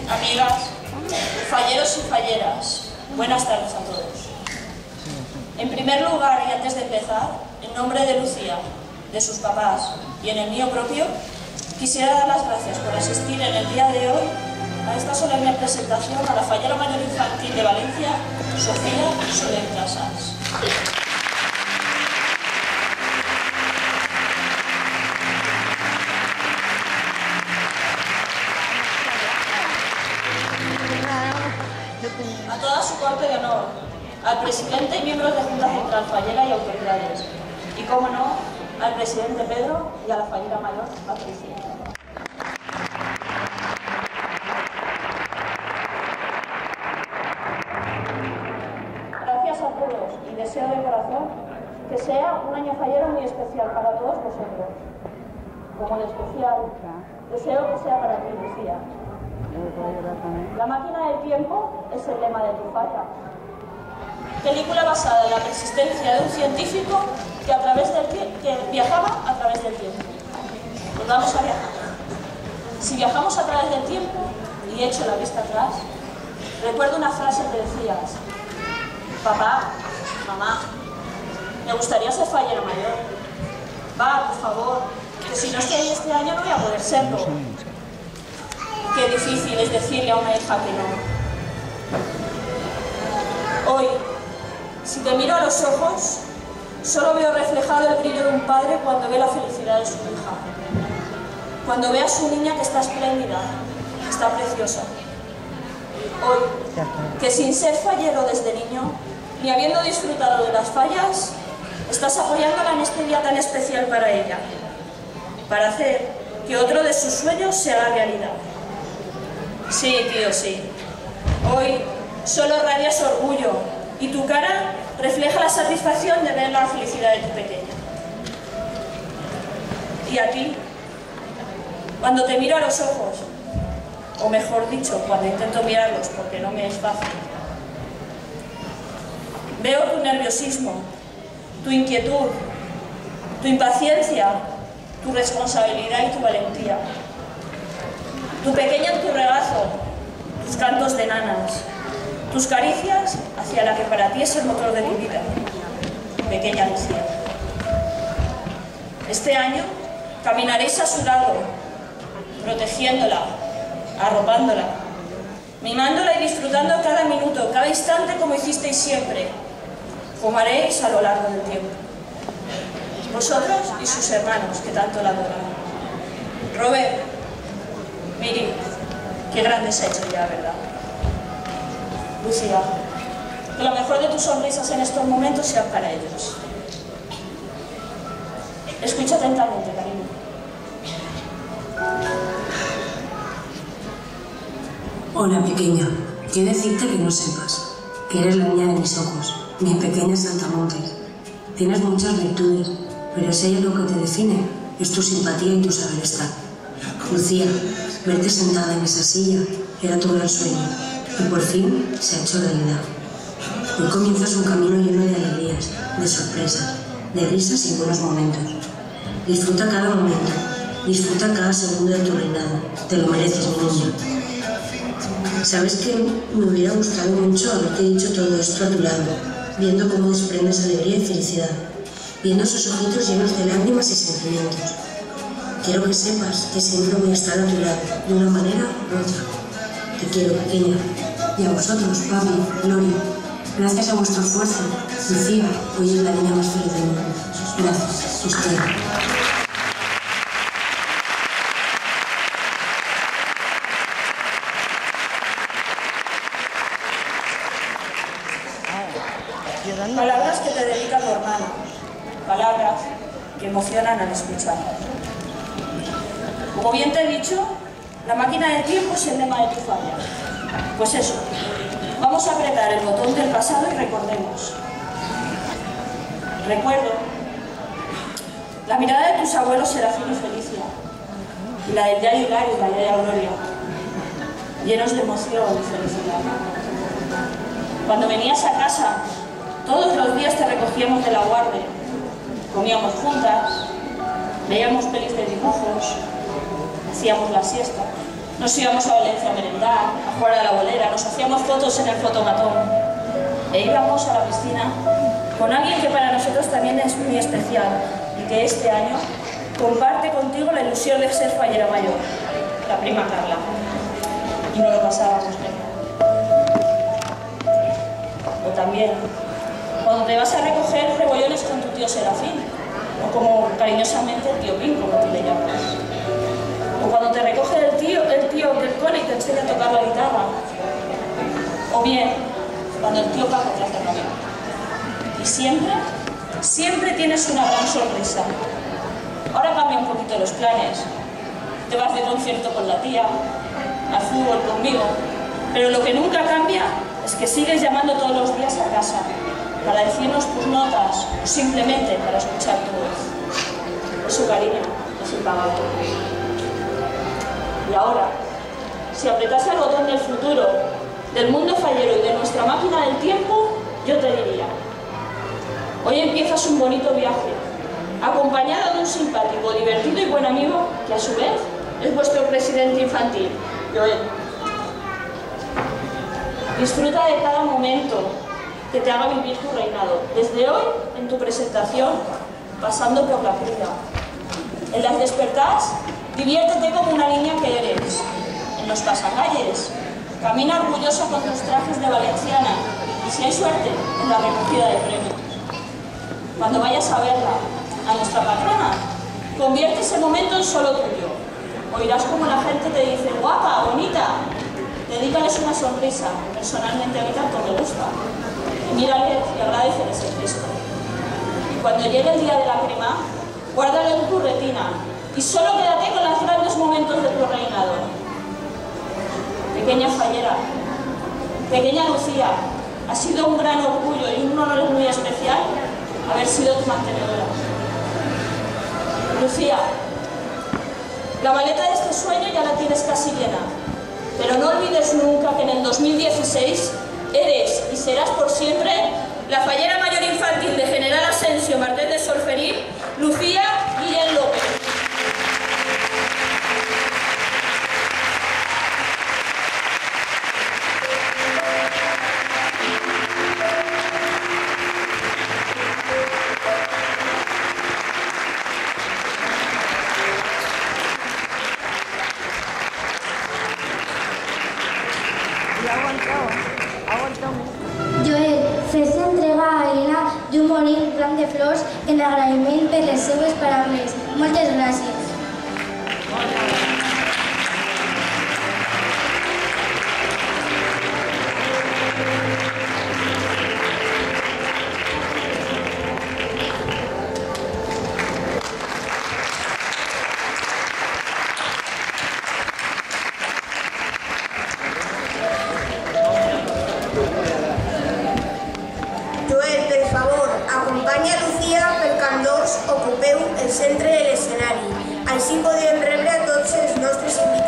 amigas, falleros y falleras, buenas tardes a todos. En primer lugar y antes de empezar, en nombre de Lucía, de sus papás y en el mío propio, quisiera dar las gracias por asistir en el día de hoy a esta solemne presentación a la fallera mayor infantil de Valencia, Sofía Soler Casas. A toda su corte de honor, al presidente y miembros de Junta Central Fallera y autoridades, y como no, al presidente Pedro y a la fallera mayor Patricia. Gracias a todos y deseo de corazón que sea un año fallero muy especial para todos vosotros. Como de especial, deseo que sea para ti, Lucía. La máquina del tiempo es el lema de tu falla. Película basada en la persistencia de un científico que viajaba a través del tiempo. Pues vamos a viajar. Si viajamos a través del tiempo y echo la vista atrás, recuerdo una frase que decías: papá, mamá, me gustaría ser fallero mayor. Va, por favor, que si no estoy este año no voy a poder serlo. Qué difícil es decirle a una hija que no. Hoy, si te miro a los ojos, solo veo reflejado el brillo de un padre cuando ve la felicidad de su hija. Cuando ve a su niña que está espléndida, que está preciosa. Hoy, que sin ser fallero desde niño, ni habiendo disfrutado de las fallas, estás apoyándola en este día tan especial para ella, para hacer que otro de sus sueños se haga realidad. Sí, tío, sí. Hoy solo radias orgullo y tu cara refleja la satisfacción de ver la felicidad de tu pequeña. Y a ti, cuando te miro a los ojos, o mejor dicho, cuando intento mirarlos porque no me es fácil, veo tu nerviosismo, tu inquietud, tu impaciencia, tu responsabilidad y tu valentía. Tu pequeña en tu regazo, tus cantos de nanas, tus caricias hacia la que para ti es el motor de tu vida. Pequeña Lucía. Este año caminaréis a su lado, protegiéndola, arropándola, mimándola y disfrutando cada minuto, cada instante como hicisteis siempre, como haréis a lo largo del tiempo. Vosotros y sus hermanos que tanto la adoran. Robert, Miri, qué grande se ha hecho ya, ¿verdad? Lucía, que lo mejor de tus sonrisas en estos momentos sean para ellos. Escucha atentamente, cariño. Hola, pequeña. Quiero decirte que no sepas que eres la niña de mis ojos, mi pequeña Saltamontes. Tienes muchas virtudes, pero si hay algo que te define, es tu simpatía y tu saber estar. Lucía, verte sentada en esa silla era tu gran sueño y por fin se ha hecho realidad. Hoy comienzas un camino lleno de alegrías, de sorpresas, de risas y buenos momentos. Disfruta cada momento, disfruta cada segundo de tu reinado. Te lo mereces, mi niña. Sabes que me hubiera gustado mucho haberte dicho todo esto a tu lado, viendo cómo desprendes alegría y felicidad, viendo sus ojitos llenos de lágrimas y sentimientos. Quiero que sepas que siempre voy a estar a tu lado, de una manera u otra. Te quiero, pequeña. Y a vosotros, papi, Gloria. Gracias a vuestro esfuerzo, Lucía hoy es la niña más feliz del mundo. Gracias, os quiero. Palabras que te dedica tu hermana, palabras que emocionan al escuchar. Como bien te he dicho, la máquina del tiempo es el lema de tu falla. Pues eso, vamos a apretar el botón del pasado y recordemos. Recuerdo, la mirada de tus abuelos Serafín y Felicia, y la del Yayo Hilario y la Yaya Gloria, llenos de emoción y felicidad. Cuando venías a casa, todos los días te recogíamos de la guardia, comíamos juntas, veíamos pelis de dibujos, hacíamos la siesta. Nos íbamos a Valencia a merendar, a jugar a la bolera, nos hacíamos fotos en el fotomatón e íbamos a la piscina con alguien que para nosotros también es muy especial y que este año comparte contigo la ilusión de ser fallera mayor, la prima Carla. Y no lo pasábamos bien. O también, cuando te vas a recoger rebollones con tu tío Serafín, o como cariñosamente el tío Pin, como tú le llamas. O cuando te recoge el tío del cole y te enseña a tocar la guitarra. O bien, cuando el tío Paco te hace novia. Y siempre tienes una gran sonrisa. Ahora cambian un poquito los planes. Te vas de concierto con la tía, al fútbol conmigo. Pero lo que nunca cambia es que sigues llamando todos los días a casa para decirnos tus notas o simplemente para escuchar tu voz. Es su cariño, es impagable. Y ahora, si apretase el botón del futuro, del mundo fallero y de nuestra máquina del tiempo, yo te diría: hoy empiezas un bonito viaje, acompañado de un simpático, divertido y buen amigo que a su vez es vuestro presidente infantil, Joel. Disfruta de cada momento que te haga vivir tu reinado, desde hoy en tu presentación, pasando por la cría. En las despertadas, diviértete como una niña que eres. En los pasacalles, camina orgullosa con tus trajes de valenciana y, si hay suerte, en la recogida de premios. Cuando vayas a verla, a nuestra patrona, convierte ese momento en solo tuyo. Oirás como la gente te dice: guapa, bonita. Dedícales una sonrisa. Personalmente a mí tanto me gusta. Y mírales y agradeceles el gesto. Y cuando llegue el día de la crema, guárdalo en tu retina y solo quédate con los grandes momentos de tu reinado. Pequeña fallera, pequeña Lucía, ha sido un gran orgullo y un honor muy especial haber sido tu mantenedora. Lucía, la maleta de este sueño ya la tienes casi llena, pero no olvides nunca que en el 2016 eres y serás por siempre la fallera mayor infantil de General Asensio Martínez de Solferín, Lucía Guillén López. Joel, fes entrega a Elena d'un bonic ram de flors en agraïment per les seves paraules. Moltes gràcies. Acompanya Lucía per candors ocupeu el centre de l'escenari. Així podem rebre a tots els nostres invitats.